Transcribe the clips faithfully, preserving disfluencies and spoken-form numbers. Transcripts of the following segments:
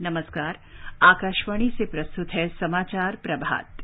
नमस्कार। आकाशवाणी से प्रस्तुत है समाचार प्रभात।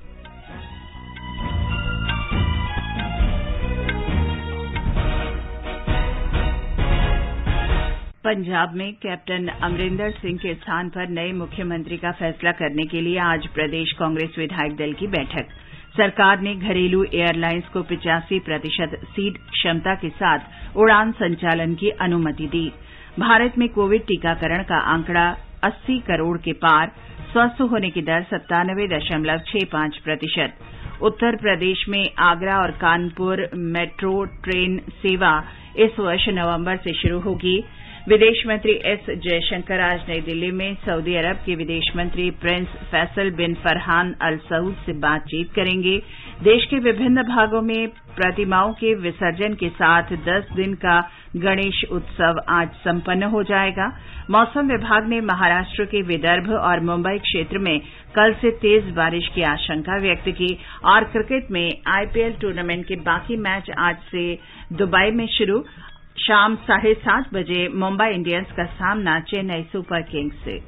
पंजाब में कैप्टन अमरिंदर सिंह के स्थान पर नए मुख्यमंत्री का फैसला करने के लिए आज प्रदेश कांग्रेस विधायक दल की बैठक। सरकार ने घरेलू एयरलाइंस को पिचासी प्रतिशत सीट क्षमता के साथ उड़ान संचालन की अनुमति दी। भारत में कोविड टीकाकरण का आंकड़ा अस्सी करोड़ के पार, स्वस्थ होने की दर सत्तानवे दशमलव छह पांच प्रतिशत। उत्तर प्रदेश में आगरा और कानपुर मेट्रो ट्रेन सेवा इस वर्ष नवंबर से शुरू होगी। विदेश मंत्री एस जयशंकर आज नई दिल्ली में सऊदी अरब के विदेश मंत्री prince Faisal bin Farhan Al Saud से बातचीत करेंगे। देश के विभिन्न भागों में प्रतिमाओं के विसर्जन के साथ दस दिन का गणेश उत्सव आज संपन्न हो जाएगा। मौसम विभाग ने महाराष्ट्र के विदर्भ और मुंबई क्षेत्र में कल से तेज बारिश की आशंका व्यक्त की। और क्रिकेट में आईपीएल टूर्नामेंट के बाकी मैच आज से दुबई में शुरू। शाम साढ़े सात बजे मुंबई इंडियंस का सामना चेन्नई सुपर किंग्स से।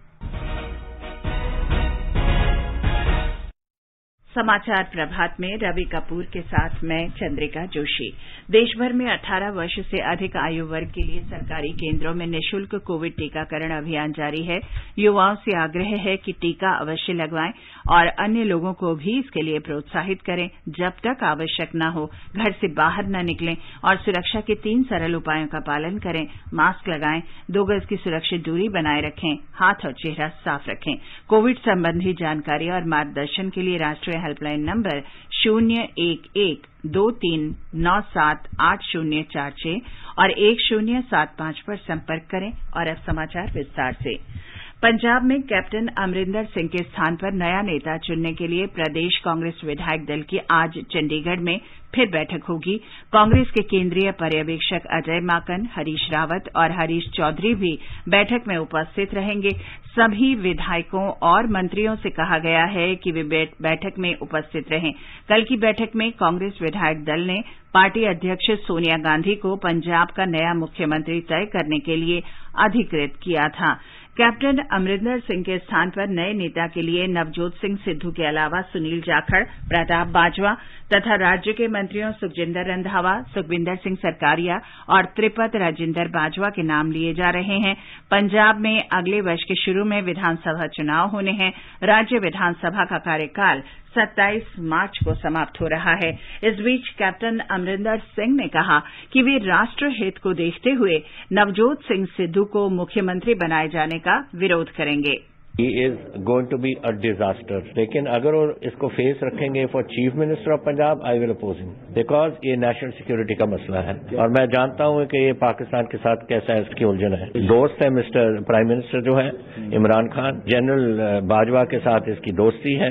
समाचार प्रभात में रवि कपूर के साथ मैं चंद्रिका जोशी। देश भर में अठारह वर्ष से अधिक आयु वर्ग के लिए सरकारी केंद्रों में निःशुल्क कोविड टीकाकरण अभियान जारी है। युवाओं से आग्रह है कि टीका अवश्य लगवाएं और अन्य लोगों को भी इसके लिए प्रोत्साहित करें। जब तक आवश्यक न हो घर से बाहर न निकलें और सुरक्षा के तीन सरल उपायों का पालन करें। मास्क लगाएं, दो गज की सुरक्षित दूरी बनाए रखें, हाथ और चेहरा साफ रखें। कोविड संबंधी जानकारी और मार्गदर्शन के लिए राष्ट्रीय हेल्पलाइन नंबर शून्य एक एक दो तीन नौ सात आठ शून्य चार छह और एक शून्य सात पांच पर संपर्क करें। और अब समाचार विस्तार से। पंजाब में कैप्टन अमरिंदर सिंह के स्थान पर नया नेता चुनने के लिए प्रदेश कांग्रेस विधायक दल की आज चंडीगढ़ में फिर बैठक होगी। कांग्रेस के केंद्रीय पर्यवेक्षक अजय माकन, हरीश रावत और हरीश चौधरी भी बैठक में उपस्थित रहेंगे। सभी विधायकों और मंत्रियों से कहा गया है कि वे बैठक में उपस्थित रहें। कल की बैठक में कांग्रेस विधायक दल ने पार्टी अध्यक्ष सोनिया गांधी को पंजाब का नया मुख्यमंत्री तय करने के लिए अधिकृत किया था। कैप्टन अमरिंदर सिंह के स्थान पर नए नेता के लिए नवजोत सिंह सिद्धू के अलावा सुनील जाखड़, प्रताप बाजवा तथा राज्य के मंत्रियों सुखजिंदर रंधावा, सुखविंदर सिंह सरकारिया और त्रिपत राजिंदर बाजवा के नाम लिए जा रहे हैं। पंजाब में अगले वर्ष के शुरू में विधानसभा चुनाव होने हैं। राज्य विधानसभा का कार्यकाल सत्ताईस मार्च को समाप्त हो रहा है। इस बीच कैप्टन अमरिंदर सिंह ने कहा कि वे राष्ट्र हित को देखते हुए नवजोत सिंह सिद्धू को मुख्यमंत्री बनाए जाने का विरोध करेंगे। He is going to be a disaster. लेकिन अगर वो इसको फेस रखेंगे for chief minister of Punjab, I will oppose him because ये नेशनल सिक्योरिटी का मसला है और मैं जानता हूं कि ये पाकिस्तान के साथ कैसा है, इसकी उलझन है। दोस्त है मिस्टर प्राइम मिनिस्टर जो है इमरान खान, जनरल बाजवा के साथ इसकी दोस्ती है।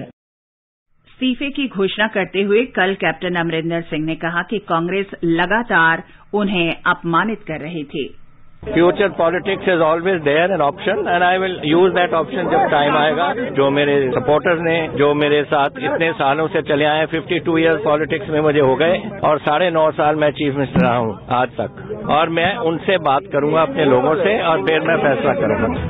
इस्तीफे की घोषणा करते हुए कल कैप्टन अमरिंदर सिंह ने कहा कि कांग्रेस लगातार उन्हें अपमानित कर रही थी। Future politics is always there an option and I will use that option जब टाइम आएगा। जो मेरे सपोर्टर्स ने, जो मेरे साथ इतने सालों से चले आए, बावन इयर्स पॉलिटिक्स में मुझे हो गए और साढ़े नौ साल मैं चीफ मिनिस्टर रहा हूं आज तक, और मैं उनसे बात करूंगा अपने लोगों से और फिर मैं फैसला करूंगा।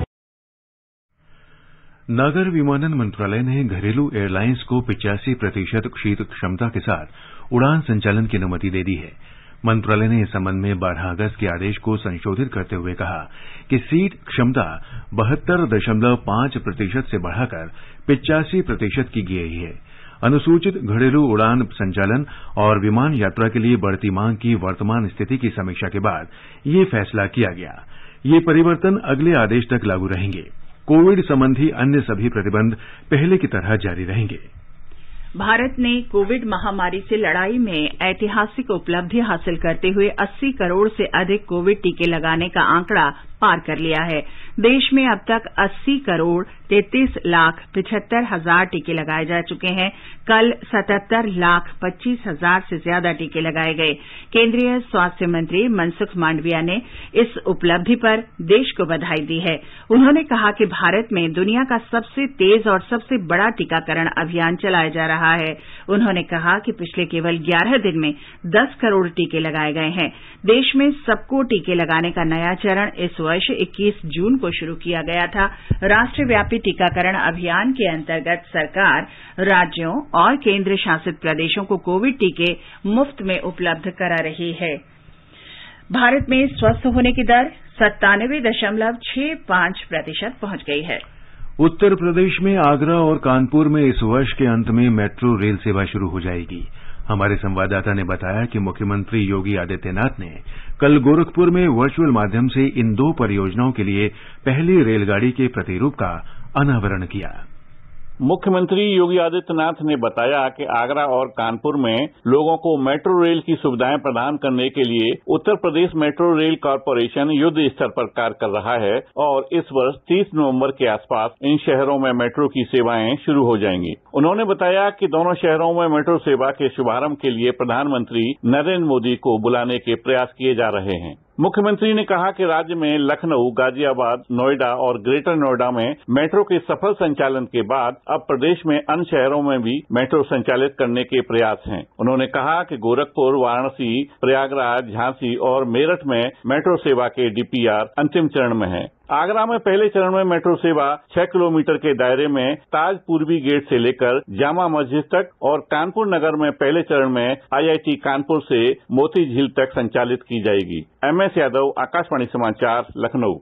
नागर विमानन मंत्रालय ने घरेलू एयरलाइंस को पिचासी प्रतिशत शीत क्षमता के साथ उड़ान संचालन की अनुमति दे दी है। मंत्रालय ने इस संबंध में बारह अगस्त के आदेश को संशोधित करते हुए कहा कि सीट क्षमता बहत्तर दशमलव पांच प्रतिशत से बढ़ाकर पिचासी प्रतिशत की गई है। अनुसूचित घरेलू उड़ान संचालन और विमान यात्रा के लिए बढ़ती मांग की वर्तमान स्थिति की समीक्षा के बाद ये फैसला किया गया। ये परिवर्तन अगले आदेश तक लागू रहेंगे। कोविड संबंधी अन्य सभी प्रतिबंध पहले की तरह जारी रहेंगे। भारत ने कोविड महामारी से लड़ाई में ऐतिहासिक उपलब्धि हासिल करते हुए अस्सी करोड़ से अधिक कोविड टीके लगाने का आंकड़ा पार कर लिया है। देश में अब तक अस्सी करोड़ तैंतीस लाख पिछहत्तर हजार टीके लगाए जा चुके हैं। कल सतहत्तर लाख पच्चीस हजार से ज्यादा टीके लगाए गए। केंद्रीय स्वास्थ्य मंत्री मनसुख मांडविया ने इस उपलब्धि पर देश को बधाई दी है। उन्होंने कहा कि भारत में दुनिया का सबसे तेज और सबसे बड़ा टीकाकरण अभियान चलाया जा रहा है। उन्होंने कहा कि पिछले केवल ग्यारह दिन में दस करोड़ टीके लगाए गए हैं। देश में सबको टीके लगाने का नया चरण इस वर्ष इक्कीस जून को शुरू किया गया था। राष्ट्रव्यापी टीकाकरण अभियान के अंतर्गत सरकार राज्यों और केंद्र शासित प्रदेशों को कोविड टीके मुफ्त में उपलब्ध करा रही है। भारत में स्वस्थ होने की दर सत्तानवे दशमलव छह पांच प्रतिशत पहुंच गई है। उत्तर प्रदेश में आगरा और कानपुर में इस वर्ष के अंत में मेट्रो रेल सेवा शुरू हो जाएगी। हमारे संवाददाता ने बताया कि मुख्यमंत्री योगी आदित्यनाथ ने कल गोरखपुर में वर्चुअल माध्यम से इन दो परियोजनाओं के लिए पहली रेलगाड़ी के प्रतिरूप का अनावरण किया। मुख्यमंत्री योगी आदित्यनाथ ने बताया कि आगरा और कानपुर में लोगों को मेट्रो रेल की सुविधाएं प्रदान करने के लिए Uttar Pradesh metro rail corporation युद्ध स्तर पर कार्य कर रहा है और इस वर्ष तीस नवंबर के आसपास इन शहरों में मेट्रो की सेवाएं शुरू हो जाएंगी। उन्होंने बताया कि दोनों शहरों में मेट्रो सेवा के शुभारंभ के लिए प्रधानमंत्री नरेंद्र मोदी को बुलाने के प्रयास किए जा रहे हैं। मुख्यमंत्री ने कहा कि राज्य में लखनऊ, गाजियाबाद, नोएडा और ग्रेटर नोएडा में मेट्रो के सफल संचालन के बाद अब प्रदेश में अन्य शहरों में भी मेट्रो संचालित करने के प्रयास हैं। उन्होंने कहा कि गोरखपुर, वाराणसी, प्रयागराज, झांसी और मेरठ में मेट्रो सेवा के डीपीआर अंतिम चरण में है। आगरा में पहले चरण में मेट्रो सेवा छह किलोमीटर के दायरे में ताज पूर्वी गेट से लेकर जामा मस्जिद तक और कानपुर नगर में पहले चरण में आईआईटी कानपुर से मोती झील तक संचालित की जाएगी। एम एस यादव, आकाशवाणी समाचार, लखनऊ।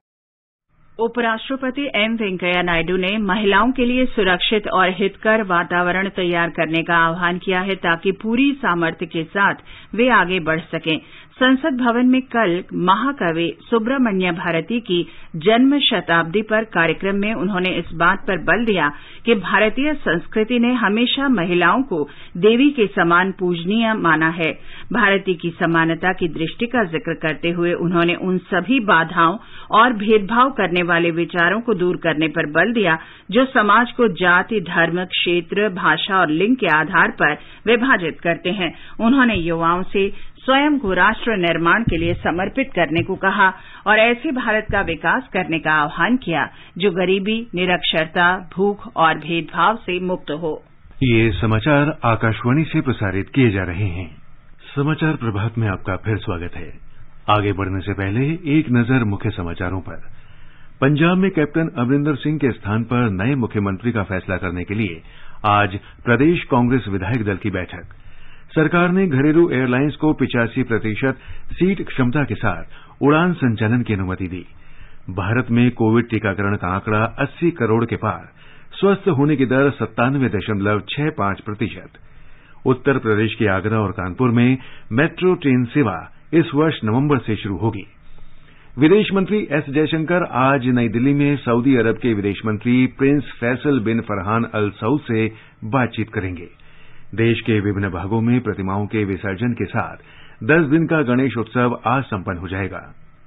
उपराष्ट्रपति एम वेंकैया नायडू ने महिलाओं के लिए सुरक्षित और हितकर वातावरण तैयार करने का आह्वान किया है ताकि पूरी सामर्थ्य के साथ वे आगे बढ़ सकें। संसद भवन में कल महाकवि सुब्रमण्य भारती की जन्म शताब्दी पर कार्यक्रम में उन्होंने इस बात पर बल दिया कि भारतीय संस्कृति ने हमेशा महिलाओं को देवी के समान पूजनीय माना है। भारती की समानता की दृष्टि का जिक्र करते हुए उन्होंने उन सभी बाधाओं और भेदभाव करने वाले विचारों को दूर करने पर बल दिया जो समाज को जाति, धर्म, क्षेत्र, भाषा और लिंग के आधार पर विभाजित करते हैं। उन्होंने युवाओं से स्वयं को राष्ट्र निर्माण के लिए समर्पित करने को कहा और ऐसे भारत का विकास करने का आह्वान किया जो गरीबी, निरक्षरता, भूख और भेदभाव से मुक्त हो। ये समाचार आकाशवाणी से प्रसारित किए जा रहे हैं। समाचार प्रभात में आपका फिर स्वागत है। आगे बढ़ने से पहले एक नजर मुख्य समाचारों पर। पंजाब में कैप्टन अमरिंदर सिंह के स्थान पर नए मुख्यमंत्री का फैसला करने के लिए आज प्रदेश कांग्रेस विधायक दल की बैठक। सरकार ने घरेलू एयरलाइंस को पिचासी प्रतिशत सीट क्षमता के साथ उड़ान संचालन की अनुमति दी। भारत में कोविड टीकाकरण का आंकड़ा अस्सी करोड़ के पार, स्वस्थ होने की दर सत्तानवे दशमलव छह पांच प्रतिशत। उत्तर प्रदेश के आगरा और कानपुर में मेट्रो ट्रेन सेवा इस वर्ष नवंबर से शुरू होगी। विदेश मंत्री एस जयशंकर आज नई दिल्ली में सऊदी अरब के विदेश मंत्री prince Faisal bin Farhan Al Saud से बातचीत करेंगे। देश के विभिन्न भागों में प्रतिमाओं के विसर्जन के साथ दस दिन का गणेश उत्सव आज संपन्न हो जाएगा।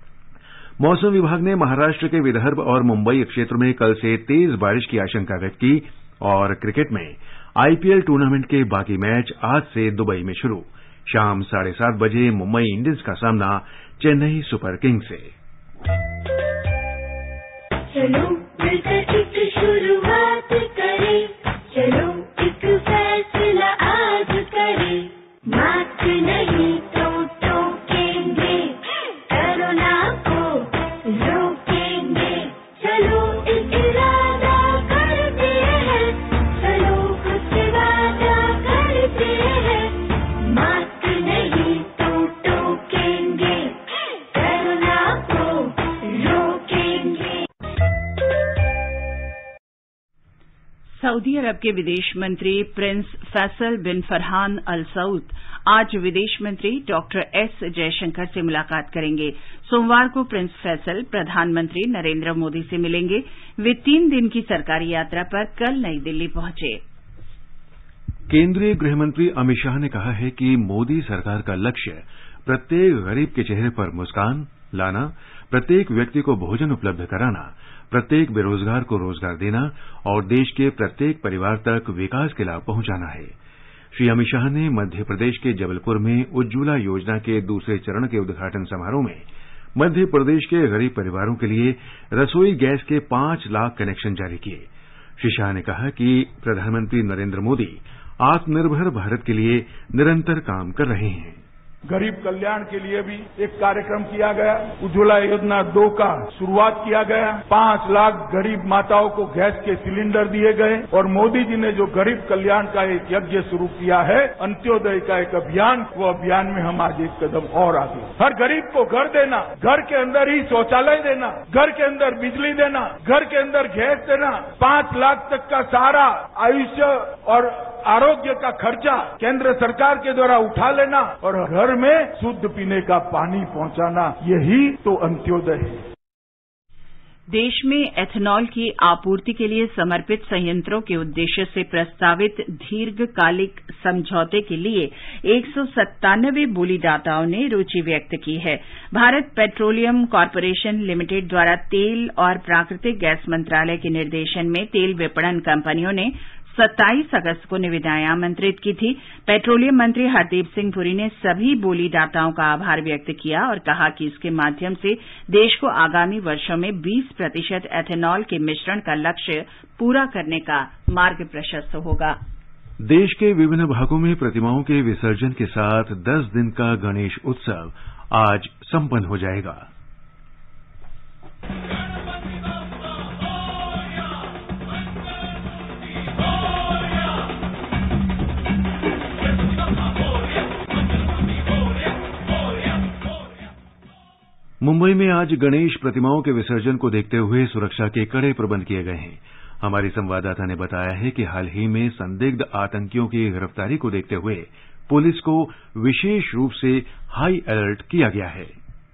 मौसम विभाग ने महाराष्ट्र के विदर्भ और मुंबई क्षेत्र में कल से तेज बारिश की आशंका व्यक्त की और क्रिकेट में आईपीएल टूर्नामेंट के बाकी मैच आज से दुबई में शुरू। शाम साढ़े सात बजे मुंबई इंडियंस का सामना चेन्नई सुपर किंग्स से। चलो मिलकर एक शुरुआत करें, चलो एक फैसला आज करें, मास्क नहीं तो टोकेंगे, कोरोना को रोकेंगे, चलो एक इरादा करते हैं, चलो कुछ वादा करते हैं, मास्क नहीं तो टोकेंगे, कोरोना को रोकेंगे। सऊदी अरब के विदेश मंत्री prince Faisal bin Farhan Al Saud आज विदेश मंत्री डॉक्टर एस जयशंकर से मुलाकात करेंगे। सोमवार को प्रिंस फैसल प्रधानमंत्री नरेंद्र मोदी से मिलेंगे। वे तीन दिन की सरकारी यात्रा पर कल नई दिल्ली पहुंचे। केंद्रीय गृहमंत्री अमित शाह ने कहा है कि मोदी सरकार का लक्ष्य प्रत्येक गरीब के चेहरे पर मुस्कान लाना, प्रत्येक व्यक्ति को भोजन उपलब्ध कराना, प्रत्येक बेरोजगार को रोजगार देना और देश के प्रत्येक परिवार तक विकास के लाभ पहुंचाना है। श्री अमित शाह ने मध्य प्रदेश के जबलपुर में उज्ज्वला योजना के दूसरे चरण के उद्घाटन समारोह में मध्य प्रदेश के गरीब परिवारों के लिए रसोई गैस के पांच लाख कनेक्शन जारी किए। श्री शाह ने कहा कि प्रधानमंत्री नरेंद्र मोदी आत्मनिर्भर भारत के लिए निरंतर काम कर रहे हैं। गरीब कल्याण के लिए भी एक कार्यक्रम किया गया। उज्ज्वला योजना दो का शुरुआत किया गया। पांच लाख गरीब माताओं को गैस के सिलेंडर दिए गए और मोदी जी ने जो गरीब कल्याण का एक यज्ञ शुरू किया है, अंत्योदय का एक अभियान, वो अभियान में हम आज एक कदम और आगे। हर गरीब को घर देना, घर के अंदर ही शौचालय देना, घर के अंदर बिजली देना, घर के अंदर गैस देना, पांच लाख तक का सारा आयुष्य और आरोग्य का खर्चा केंद्र सरकार के द्वारा उठा लेना और घर में शुद्ध पीने का पानी पहुंचाना, यही तो अंत्योदय है। देश में एथेनॉल की आपूर्ति के लिए समर्पित संयंत्रों के उद्देश्य से प्रस्तावित दीर्घकालिक समझौते के लिए एक सौ सत्तानवे बोलीदाताओं ने रुचि व्यक्त की है। भारत पेट्रोलियम कॉर्पोरेशन लिमिटेड द्वारा तेल और प्राकृतिक गैस मंत्रालय के निर्देशन में तेल विपणन कंपनियों ने सत्ताईस अगस्त को निविदाएं आमंत्रित की थी। पेट्रोलियम मंत्री हरदीप सिंह पुरी ने सभी बोलीदाताओं का आभार व्यक्त किया और कहा कि इसके माध्यम से देश को आगामी वर्षों में बीस प्रतिशत एथेनॉल के मिश्रण का लक्ष्य पूरा करने का मार्ग प्रशस्त होगा। देश के विभिन्न भागों में प्रतिमाओं के विसर्जन के साथ दस दिन का गणेश उत्सव आज संपन्न हो जाएगा। मुंबई में आज गणेश प्रतिमाओं के विसर्जन को देखते हुए सुरक्षा के कड़े प्रबंध किए गए हैं। हमारी संवाददाता ने बताया है कि हाल ही में संदिग्ध आतंकियों की गिरफ्तारी को देखते हुए पुलिस को विशेष रूप से हाई अलर्ट किया गया है।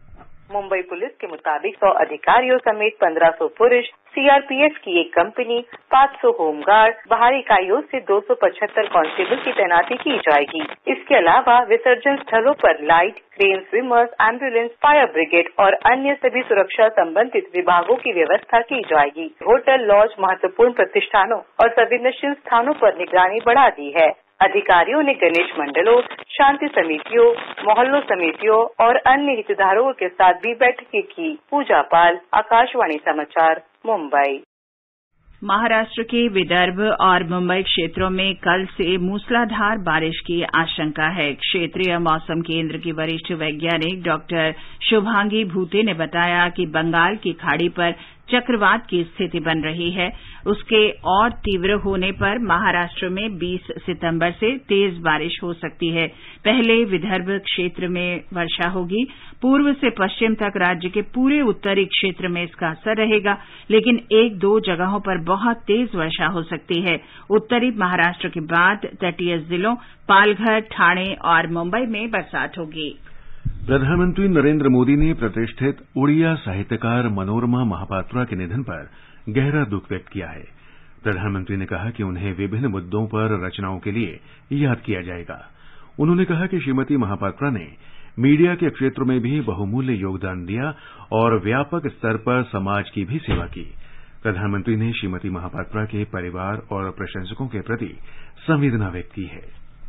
मुंबई पुलिस के मुताबिक सौ अधिकारियों समेत पंद्रह सौ पुरुष, सीआरपीएफ की एक कंपनी, पाँच सौ होमगार्ड, बाहरी इकाइयों से दो सौ पचहत्तर कांस्टेबल की तैनाती की जाएगी। इसके अलावा विसर्जन स्थलों पर light, crane, swimmers, ambulance, fire brigade और अन्य सभी सुरक्षा संबंधित विभागों की व्यवस्था की जाएगी। होटल, लॉज, महत्वपूर्ण प्रतिष्ठानों और संवेदनशील स्थानों पर निगरानी बढ़ा दी है। अधिकारियों ने गणेश मंडलों, शांति समितियों, मोहल्लों समितियों और अन्य हितधारकों के साथ भी बैठकें की। पूजा पाल, आकाशवाणी समाचार, मुंबई। महाराष्ट्र के विदर्भ और मुंबई क्षेत्रों में कल से मूसलाधार बारिश की आशंका है। क्षेत्रीय मौसम केंद्र की वरिष्ठ वैज्ञानिक डॉक्टर शुभांगी भूते ने बताया कि बंगाल की खाड़ी पर चक्रवात की स्थिति बन रही है। उसके और तीव्र होने पर महाराष्ट्र में बीस सितंबर से तेज बारिश हो सकती है। पहले विदर्भ क्षेत्र में वर्षा होगी। पूर्व से पश्चिम तक राज्य के पूरे उत्तरी क्षेत्र में इसका असर रहेगा, लेकिन एक दो जगहों पर बहुत तेज वर्षा हो सकती है। उत्तरी महाराष्ट्र के बाद तटीय जिलों पालघर, ठाणे और मुंबई में बरसात होगी। प्रधानमंत्री नरेंद्र मोदी ने प्रतिष्ठित उड़िया साहित्यकार मनोरमा महापात्रा के निधन पर गहरा दुख व्यक्त किया है। प्रधानमंत्री ने कहा कि उन्हें विभिन्न मुद्दों पर रचनाओं के लिए याद किया जाएगा। उन्होंने कहा कि श्रीमती महापात्रा ने मीडिया के क्षेत्र में भी बहुमूल्य योगदान दिया और व्यापक स्तर पर समाज की भी सेवा की। प्रधानमंत्री ने श्रीमती महापात्रा के परिवार और प्रशंसकों के प्रति संवेदना व्यक्त की है।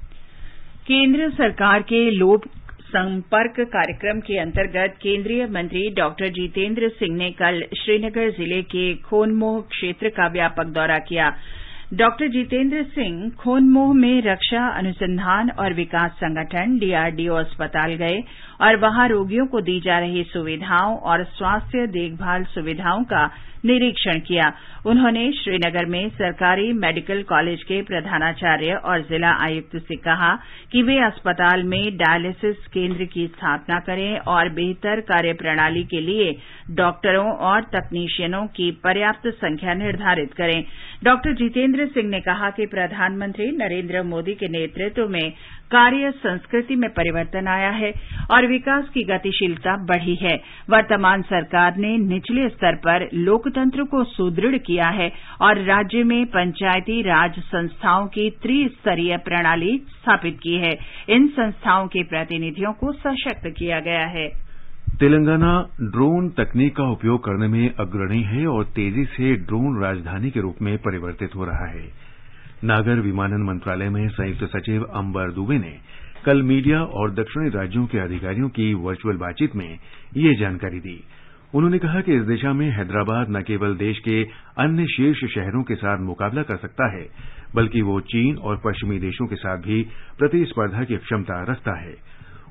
केंद्र सरकार के लोक संपर्क कार्यक्रम के अंतर्गत केंद्रीय मंत्री डॉक्टर जितेंद्र सिंह ने कल श्रीनगर जिले के खोनमोह क्षेत्र का व्यापक दौरा किया। डॉक्टर जितेंद्र सिंह खोनमोह में रक्षा अनुसंधान और विकास संगठन डीआरडीओ अस्पताल गए और वहां रोगियों को दी जा रही सुविधाओं और स्वास्थ्य देखभाल सुविधाओं का निरीक्षण किया। उन्होंने श्रीनगर में सरकारी मेडिकल कॉलेज के प्रधानाचार्य और जिला आयुक्त से कहा कि वे अस्पताल में डायलिसिस केंद्र की स्थापना करें और बेहतर कार्यप्रणाली के लिए डॉक्टरों और तकनीशियनों की पर्याप्त संख्या निर्धारित करें। डॉक्टर जितेंद्र सिंह ने कहा कि प्रधानमंत्री नरेंद्र मोदी के नेतृत्व में कार्य संस्कृति में परिवर्तन आया है और विकास की गतिशीलता बढ़ी है। वर्तमान सरकार ने निचले स्तर पर लोकतंत्र को सुदृढ़ किया है और राज्य में पंचायती राज संस्थाओं की त्रिस्तरीय प्रणाली स्थापित की है। इन संस्थाओं के प्रतिनिधियों को सशक्त किया गया है। तेलंगाना ड्रोन तकनीक का उपयोग करने में अग्रणी है और तेजी से ड्रोन राजधानी के रूप में परिवर्तित हो रहा है। नागर विमानन मंत्रालय में संयुक्त सचिव अंबर दुबे ने कल मीडिया और दक्षिणी राज्यों के अधिकारियों की वर्चुअल बातचीत में ये जानकारी दी। उन्होंने कहा कि इस दिशा में हैदराबाद न केवल देश के अन्य शीर्ष शहरों के साथ मुकाबला कर सकता है, बल्कि वो चीन और पश्चिमी देशों के साथ भी प्रतिस्पर्धा की क्षमता रखता है।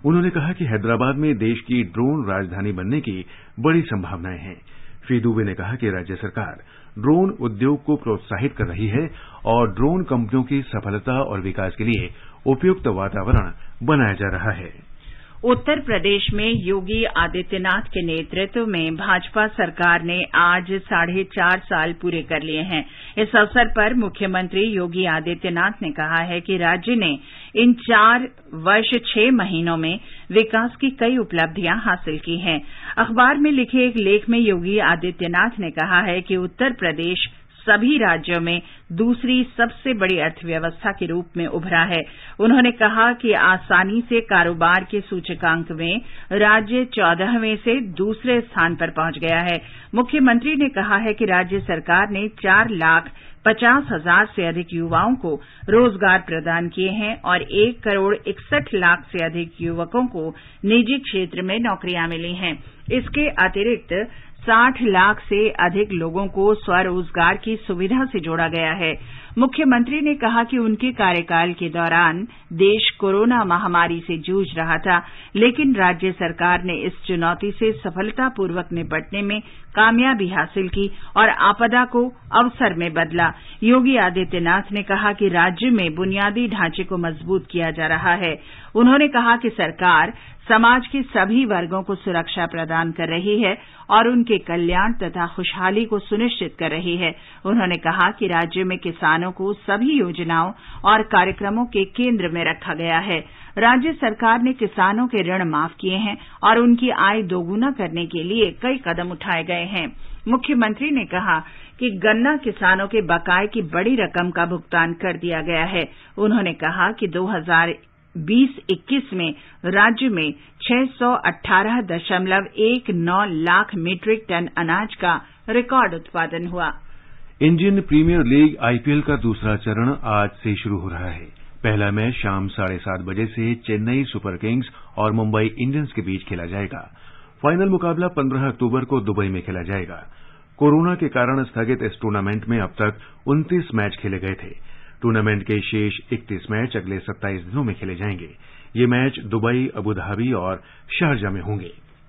उन्होंने कहा कि हैदराबाद में देश की ड्रोन राजधानी बनने की बड़ी संभावनाएं हैं। श्री दुबे ने कहा कि राज्य सरकार ड्रोन उद्योग को प्रोत्साहित कर रही है और ड्रोन कंपनियों की सफलता और विकास के लिए उपयुक्त वातावरण बनाया जा रहा है। उत्तर प्रदेश में योगी आदित्यनाथ के नेतृत्व में भाजपा सरकार ने आज साढ़े चार साल पूरे कर लिए हैं। इस अवसर पर मुख्यमंत्री योगी आदित्यनाथ ने कहा है कि राज्य ने इन चार वर्ष छह महीनों में विकास की कई उपलब्धियां हासिल की हैं। अखबार में लिखे एक लेख में योगी आदित्यनाथ ने कहा है कि उत्तर प्रदेश सभी राज्यों में दूसरी सबसे बड़ी अर्थव्यवस्था के रूप में उभरा है। उन्होंने कहा कि आसानी से कारोबार के सूचकांक में राज्य चौदहवें से दूसरे स्थान पर पहुंच गया है। मुख्यमंत्री ने कहा है कि राज्य सरकार ने चार लाख पचास हजार से अधिक युवाओं को रोजगार प्रदान किए हैं और एक करोड़ इकसठ लाख से अधिक युवकों को निजी क्षेत्र में नौकरियां मिली हैं। इसके अतिरिक्त साठ लाख से अधिक लोगों को स्वरोजगार की सुविधा से जोड़ा गया है। मुख्यमंत्री ने कहा कि उनके कार्यकाल के दौरान देश कोरोना महामारी से जूझ रहा था, लेकिन राज्य सरकार ने इस चुनौती से सफलतापूर्वक निपटने में कामयाबी हासिल की और आपदा को अवसर में बदला। योगी आदित्यनाथ ने कहा कि राज्य में बुनियादी ढांचे को मजबूत किया जा रहा है। उन्होंने कहा कि सरकार समाज के सभी वर्गों को सुरक्षा प्रदान कर रही है और उनके कल्याण तथा खुशहाली को सुनिश्चित कर रही है। उन्होंने कहा कि राज्य में किसानों को सभी योजनाओं और कार्यक्रमों के केंद्र में रखा गया है। राज्य सरकार ने किसानों के ऋण माफ किए हैं और उनकी आय दोगुना करने के लिए कई कदम उठाए गए हैं। मुख्यमंत्री ने कहा कि गन्ना किसानों के बकाये की बड़ी रकम का भुगतान कर दिया गया है। उन्होंने कहा कि दो हजार बीस इक्कीस में राज्य में छह सौ अठारह दशमलव एक नौ लाख मीट्रिक टन अनाज का रिकॉर्ड उत्पादन हुआ। इंडियन प्रीमियर लीग आईपीएल का दूसरा चरण आज से शुरू हो रहा है। पहला मैच शाम साढ़े सात बजे से चेन्नई सुपर किंग्स और मुंबई इंडियंस के बीच खेला जाएगा। फाइनल मुकाबला पंद्रह अक्टूबर को दुबई में खेला जाएगा। कोरोना के कारण स्थगित इस टूर्नामेंट में अब तक उनतीस मैच खेले गए थे। टूर्नामेंट के शेष इकतीस मैच अगले सत्ताईस दिनों में खेले जाएंगे। ये मैच दुबई, अबुधाबी और शारजा में होंगे।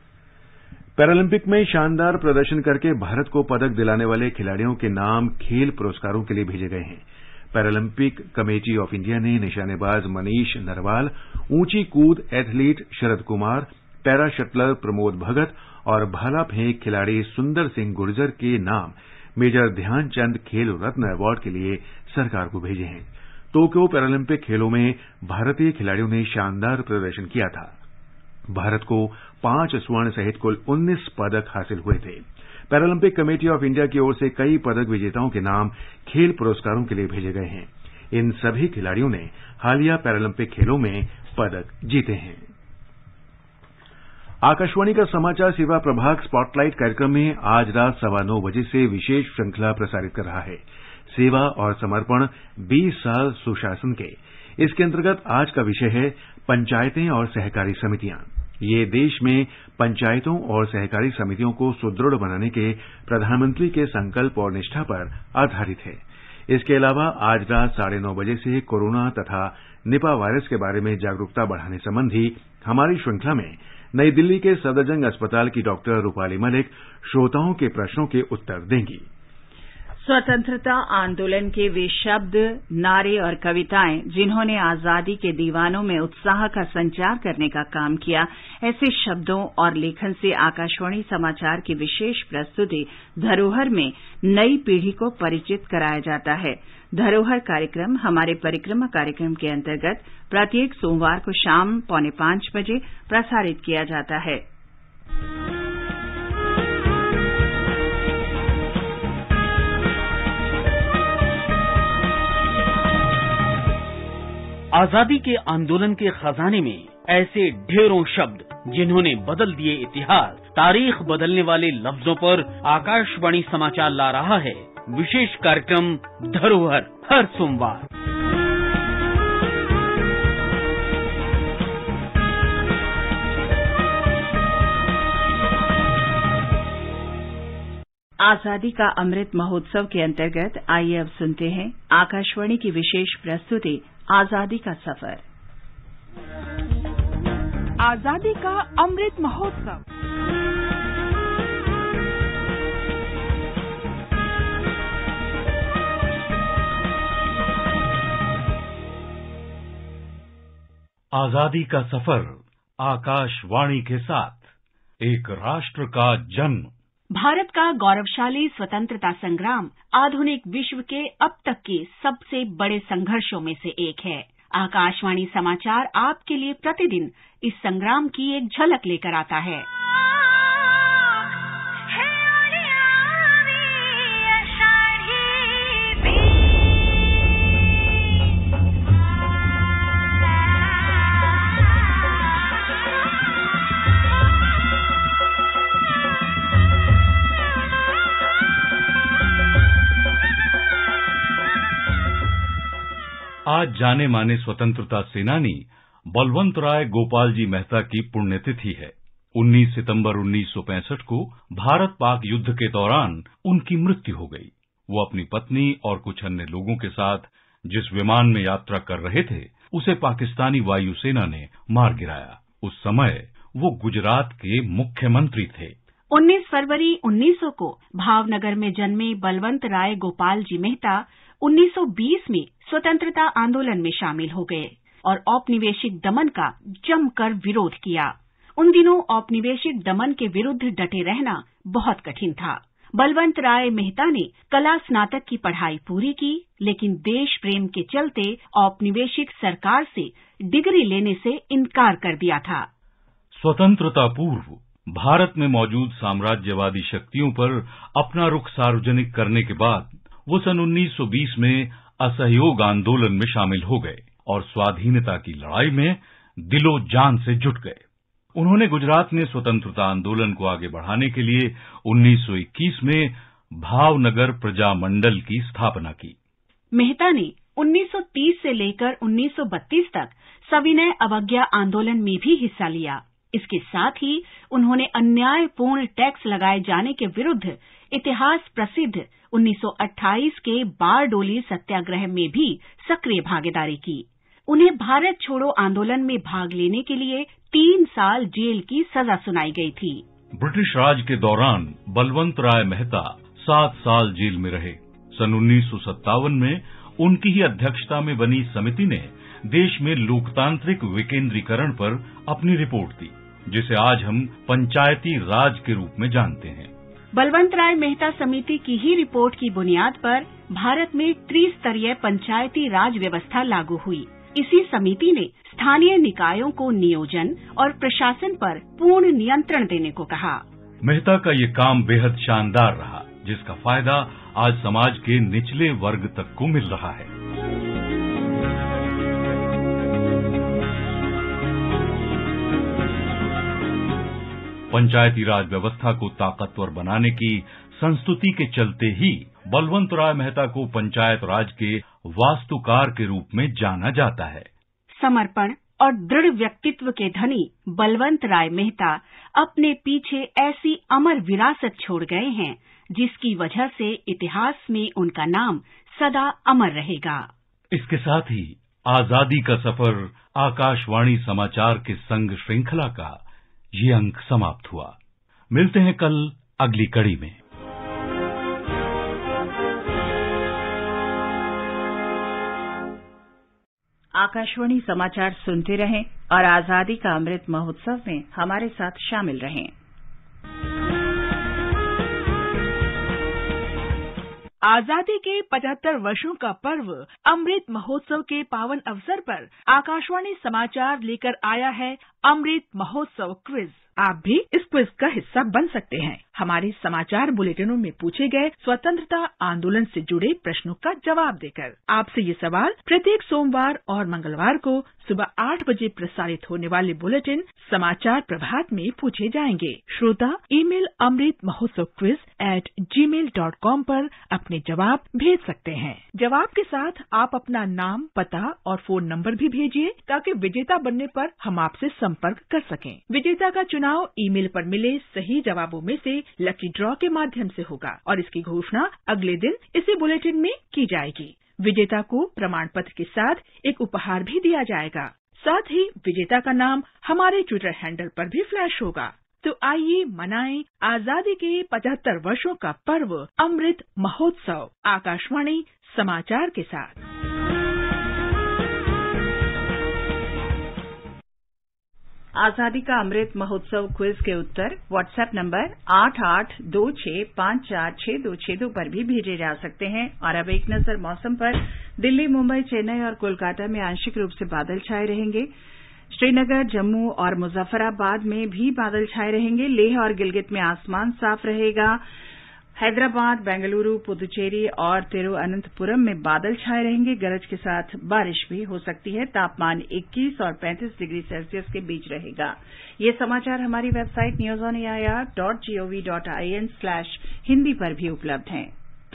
पैरालंपिक में शानदार प्रदर्शन करके भारत को पदक दिलाने वाले खिलाड़ियों के नाम खेल पुरस्कारों के लिए भेजे गए हैं। पैरालंपिक कमेटी ऑफ इंडिया ने निशानेबाज मनीष नरवाल, ऊंची कूद athlete Sharad Kumar, para shuttler Pramod Bhagat और भाला फेंक खिलाड़ी सुंदर सिंह गुर्जर के नाम मेजर ध्यानचंद खेल रत्न अवार्ड के लिए सरकार को भेजे हैं। टोक्यो पैरालंपिक खेलों में भारतीय खिलाड़ियों ने शानदार प्रदर्शन किया था। भारत को पांच स्वर्ण सहित कुल उन्नीस पदक हासिल हुए थे। पैरालंपिक कमेटी ऑफ इंडिया की ओर से कई पदक विजेताओं के नाम खेल पुरस्कारों के लिए भेजे गए हैं। इन सभी खिलाड़ियों ने हालिया पैरालंपिक खेलों में पदक जीते हैं। आकाशवाणी का समाचार सेवा प्रभाग स्पॉटलाइट कार्यक्रम में आज रात सवा नौ बजे से विशेष श्रृंखला प्रसारित कर रहा है, सेवा और समर्पण बीस साल सुशासन के। इसके अंतर्गत आज का विषय है पंचायतें और सहकारी समितियां। ये देश में पंचायतों और सहकारी समितियों को सुदृढ़ बनाने के प्रधानमंत्री के संकल्प और निष्ठा पर आधारित है। इसके अलावा आज रात साढ़े नौ बजे से कोरोना तथा निपा वायरस के बारे में जागरूकता बढ़ाने संबंधी हमारी श्रृंखला में नई दिल्ली के सफदरजंग अस्पताल की डॉक्टर रूपाली मलिक श्रोताओं के प्रश्नों के उत्तर देंगी। स्वतंत्रता आंदोलन के वे शब्द, नारे और कविताएं जिन्होंने आजादी के दीवानों में उत्साह का संचार करने का काम किया, ऐसे शब्दों और लेखन से आकाशवाणी समाचार की विशेष प्रस्तुति धरोहर में नई पीढ़ी को परिचित कराया जाता है। धरोहर कार्यक्रम हमारे परिक्रमा कार्यक्रम के अंतर्गत प्रत्येक सोमवार को शाम पौने पांच बजे प्रसारित किया जाता है। आजादी के आंदोलन के खजाने में ऐसे ढेरों शब्द जिन्होंने बदल दिए इतिहास, तारीख बदलने वाले लफ्जों पर आकाशवाणी समाचार ला रहा है विशेष कार्यक्रम धरोहर हर सोमवार। आजादी का अमृत महोत्सव के अंतर्गत आइए अब सुनते हैं आकाशवाणी की विशेष प्रस्तुति आजादी का सफर। आजादी का अमृत महोत्सव। आजादी का सफर आकाशवाणी के साथ, एक राष्ट्र का जन्म। भारत का गौरवशाली स्वतंत्रता संग्राम आधुनिक विश्व के अब तक के सबसे बड़े संघर्षों में से एक है। आकाशवाणी समाचार आपके लिए प्रतिदिन इस संग्राम की एक झलक लेकर आता है। आज जाने माने स्वतंत्रता सेनानी बलवंत राय गोपाल जी मेहता की पुण्यतिथि है। उन्नीस सितंबर उन्नीस सौ पैंसठ को भारत पाक युद्ध के दौरान उनकी मृत्यु हो गई। वो अपनी पत्नी और कुछ अन्य लोगों के साथ जिस विमान में यात्रा कर रहे थे, उसे पाकिस्तानी वायुसेना ने मार गिराया। उस समय वो गुजरात के मुख्यमंत्री थे। उन्नीस फरवरी उन्नीस सौ को भावनगर में जन्मे बलवंत राय गोपाल जी मेहता उन्नीस सौ बीस में स्वतंत्रता आंदोलन में शामिल हो गए और औपनिवेशिक दमन का जमकर विरोध किया। उन दिनों औपनिवेशिक दमन के विरुद्ध डटे रहना बहुत कठिन था। बलवंत राय मेहता ने कला स्नातक की पढ़ाई पूरी की, लेकिन देश प्रेम के चलते औपनिवेशिक सरकार से डिग्री लेने से इनकार कर दिया था। स्वतंत्रता पूर्व भारत में मौजूद साम्राज्यवादी शक्तियों पर अपना रुख सार्वजनिक करने के बाद वो सन उन्नीस सौ बीस में असहयोग आंदोलन में शामिल हो गए और स्वाधीनता की लड़ाई में दिलो जान से जुट गए। उन्होंने गुजरात में स्वतंत्रता आंदोलन को आगे बढ़ाने के लिए उन्नीस सौ इक्कीस में भावनगर प्रजा मंडल की स्थापना की। मेहता ने उन्नीस सौ तीस से लेकर उन्नीस सौ बत्तीस तक सविनय अवज्ञा आंदोलन में भी हिस्सा लिया। इसके साथ ही उन्होंने अन्यायपूर्ण टैक्स लगाए जाने के विरुद्ध इतिहास प्रसिद्ध उन्नीस सौ अट्ठाईस के बारडोली सत्याग्रह में भी सक्रिय भागीदारी की। उन्हें भारत छोड़ो आंदोलन में भाग लेने के लिए तीन साल जेल की सजा सुनाई गई थी। ब्रिटिश राज के दौरान बलवंत राय मेहता सात साल जेल में रहे। सन उन्नीस सौ सत्तावन में उनकी ही अध्यक्षता में बनी समिति ने देश में लोकतांत्रिक विकेंद्रीकरण पर अपनी रिपोर्ट दी, जिसे आज हम पंचायती राज के रूप में जानते हैं। बलवंत राय मेहता समिति की ही रिपोर्ट की बुनियाद पर भारत में त्रिस्तरीय पंचायती राज व्यवस्था लागू हुई। इसी समिति ने स्थानीय निकायों को नियोजन और प्रशासन पर पूर्ण नियंत्रण देने को कहा। मेहता का ये काम बेहद शानदार रहा, जिसका फायदा आज समाज के निचले वर्ग तक को मिल रहा है। पंचायती राज व्यवस्था को ताकतवर बनाने की संस्तुति के चलते ही बलवंत राय मेहता को पंचायत राज के वास्तुकार के रूप में जाना जाता है। समर्पण और दृढ़ व्यक्तित्व के धनी बलवंत राय मेहता अपने पीछे ऐसी अमर विरासत छोड़ गए हैं, जिसकी वजह से इतिहास में उनका नाम सदा अमर रहेगा। इसके साथ ही आजादी का सफर आकाशवाणी समाचार के संग श्रृंखला का ये अंक समाप्त हुआ। मिलते हैं कल अगली कड़ी में। आकाशवाणी समाचार सुनते रहें और आजादी का अमृत महोत्सव में हमारे साथ शामिल रहें। आजादी के पचहत्तर वर्षों का पर्व अमृत महोत्सव के पावन अवसर पर आकाशवाणी समाचार लेकर आया है अमृत महोत्सव क्विज। आप भी इस क्विज का हिस्सा बन सकते हैं। हमारे समाचार बुलेटिनों में पूछे गए स्वतंत्रता आंदोलन से जुड़े प्रश्नों का जवाब देकर। आपसे ये सवाल प्रत्येक सोमवार और मंगलवार को सुबह आठ बजे प्रसारित होने वाले बुलेटिन समाचार प्रभात में पूछे जाएंगे। श्रोता email Amrit Mahotsav quiz at Gmail dot com पर अपने जवाब भेज सकते हैं। जवाब के साथ आप अपना नाम, पता और फोन नंबर भी भेजिए, ताकि विजेता बनने पर हम आपसे संपर्क कर सकें। विजेता का चुनाव ईमेल पर मिले सही जवाबों में से लकी ड्रॉ के माध्यम से होगा और इसकी घोषणा अगले दिन इसी बुलेटिन में की जाएगी। विजेता को प्रमाण पत्र के साथ एक उपहार भी दिया जाएगा। साथ ही विजेता का नाम हमारे ट्विटर हैंडल पर भी फ्लैश होगा। तो आइए मनाएं आजादी के पचहत्तर वर्षों का पर्व अमृत महोत्सव आकाशवाणी समाचार के साथ। आजादी का अमृत महोत्सव क्विज के उत्तर व्हाट्सएप नंबर आठ आठ दो छह पांच चार छह दो छह दो पर भी भेजे जा सकते हैं। और अब एक नजर मौसम पर। दिल्ली, मुंबई, चेन्नई और कोलकाता में आंशिक रूप से बादल छाए रहेंगे। श्रीनगर, जम्मू और मुजफ्फराबाद में भी बादल छाए रहेंगे। लेह और गिलगित में आसमान साफ रहेगा। हैदराबाद, बेंगलुरु, पुदुचेरी और तिरुअनंतपुरम में बादल छाए रहेंगे। गरज के साथ बारिश भी हो सकती है। तापमान इक्कीस और पैंतीस डिग्री सेल्सियस के बीच रहेगा। ये समाचार हमारी website news on A I R dot G O V dot I N slash Hindi पर भी उपलब्ध हैं।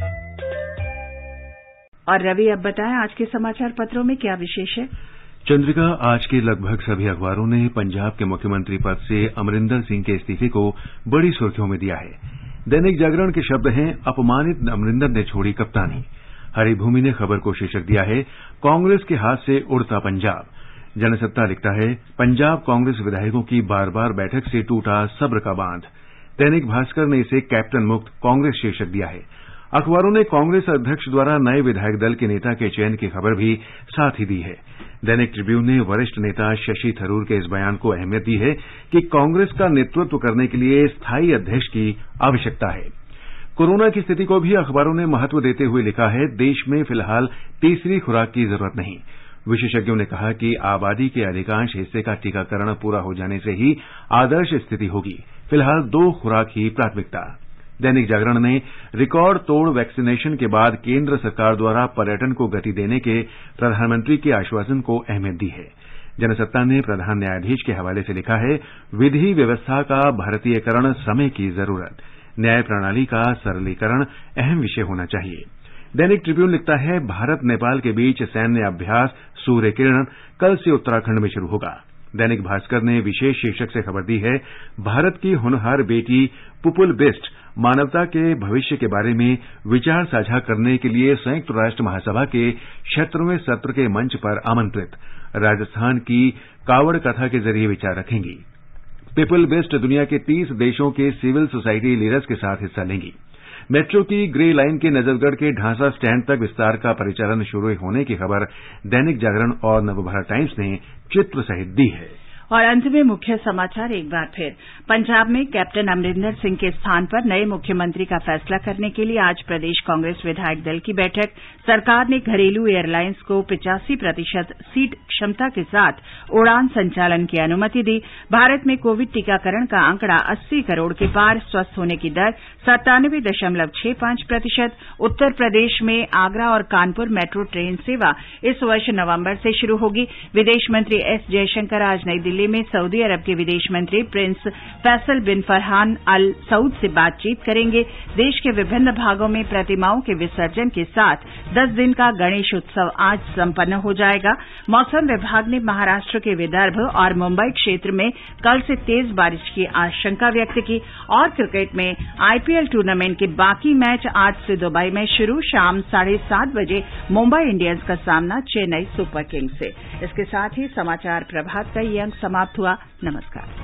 और रवि, अब बताएं आज के समाचार पत्रों में क्या विशेष है। चंद्रिका, आज के लगभग सभी अखबारों ने पंजाब के मुख्यमंत्री पद से अमरिंदर सिंह के इस्तीफे को बड़ी सुर्खियों में दिया है। दैनिक जागरण के शब्द हैं, अपमानित अमरिंदर ने छोड़ी कप्तानी। हरिभूमि ने खबर को शीर्षक दिया है, कांग्रेस के हाथ से उड़ता पंजाब। जनसत्ता लिखता है, पंजाब कांग्रेस विधायकों की बार बार बैठक से टूटा सब्र का बांध। दैनिक भास्कर ने इसे कैप्टन मुक्त कांग्रेस शीर्षक दिया है। अखबारों ने कांग्रेस अध्यक्ष द्वारा नए विधायक दल के नेता के चयन की खबर भी साथ ही दी है। दैनिक ट्रिब्यून ने वरिष्ठ नेता शशि थरूर के इस बयान को अहमियत दी है कि कांग्रेस का नेतृत्व करने के लिए स्थायी अध्यक्ष की आवश्यकता है। कोरोना की स्थिति को भी अखबारों ने महत्व देते हुए लिखा है, देश में फिलहाल तीसरी खुराक की जरूरत नहीं। विशेषज्ञों ने कहा कि आबादी के अधिकांश हिस्से का टीकाकरण पूरा हो जाने से ही आदर्श स्थिति होगी। फिलहाल दो खुराक ही प्राथमिकता। दैनिक जागरण ने रिकॉर्ड तोड़ वैक्सीनेशन के बाद केंद्र सरकार द्वारा पर्यटन को गति देने के प्रधानमंत्री के आश्वासन को अहमियत दी है। जनसत्ता ने प्रधान न्यायाधीश के हवाले से लिखा है, विधि व्यवस्था का भारतीयकरण समय की जरूरत। न्याय प्रणाली का सरलीकरण अहम विषय होना चाहिए। दैनिक ट्रिब्यून लिखता है, भारत नेपाल के बीच सैन्य अभ्यास सूर्य किरण कल से उत्तराखंड में शुरू होगा। दैनिक भास्कर ने विशेष शीर्षक से खबर दी है, भारत की होनहार बेटी पुपुल बिष्ट मानवता के भविष्य के बारे में विचार साझा करने के लिए संयुक्त राष्ट्र महासभा के सत्रहवें सत्र के मंच पर आमंत्रित। राजस्थान की कावड़ कथा के जरिए विचार रखेंगी। पुपुल बिष्ट दुनिया के तीस देशों के सिविल सोसाइटी लीडर्स के साथ हिस्सा लेंगी। मेट्रो की ग्रे लाइन के नजफगढ़ के ढांसा स्टैंड तक विस्तार का परिचालन शुरू होने की खबर दैनिक जागरण और नवभारत टाइम्स ने चित्र सहित दी है। और अंत में मुख्य समाचार एक बार फिर। पंजाब में कैप्टन अमरिंदर सिंह के स्थान पर नए मुख्यमंत्री का फैसला करने के लिए आज प्रदेश कांग्रेस विधायक दल की बैठक। सरकार ने घरेलू एयरलाइंस को पिचासी प्रतिशत सीट क्षमता के साथ उड़ान संचालन की अनुमति दी। भारत में कोविड टीकाकरण का आंकड़ा अस्सी करोड़ के पार। स्वस्थ होने की दर सत्तानवे दशमलव छह पांच प्रतिशत। उत्तर प्रदेश में आगरा और कानपुर मेट्रो ट्रेन सेवा इस वर्ष नवंबर से शुरू होगी। विदेश मंत्री एस जयशंकर आज नई दिल्ली में सऊदी अरब के विदेश मंत्री prince Faisal bin Farhan Al Saud से बातचीत करेंगे। देश के विभिन्न भागों में प्रतिमाओं के विसर्जन के साथ दस दिन का गणेश उत्सव आज संपन्न हो जाएगा। मौसम विभाग ने महाराष्ट्र के विदर्भ और मुंबई क्षेत्र में कल से तेज बारिश की आशंका व्यक्त की। और क्रिकेट में आईपीएल टूर्नामेंट के बाकी मैच आज से दुबई में शुरू। शाम साढ़े सात बजे मुंबई इंडियंस का सामना चेन्नई सुपर किंग्स से। इसके साथ ही समाचार प्रभात का ये अंक समाप्त हुआ। नमस्कार।